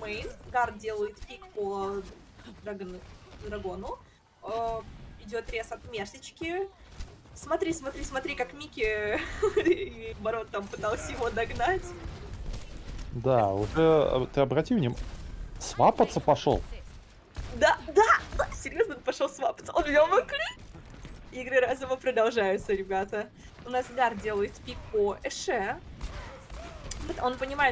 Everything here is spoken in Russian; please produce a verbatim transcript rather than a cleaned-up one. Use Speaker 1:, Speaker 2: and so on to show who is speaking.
Speaker 1: мейн. Гард делает пик по драгону. драгону. Э, идет рез от Мерсички. Смотри, смотри, смотри, как Мики и Барон там пытался его догнать.
Speaker 2: Да, уже ты обрати внимание. Свапаться пошел.
Speaker 1: Да, да, да, серьезно, он пошел свапаться. Он взял клей. Игры разово продолжаются, ребята. У нас Гард делает пик по Эше. Он понимает,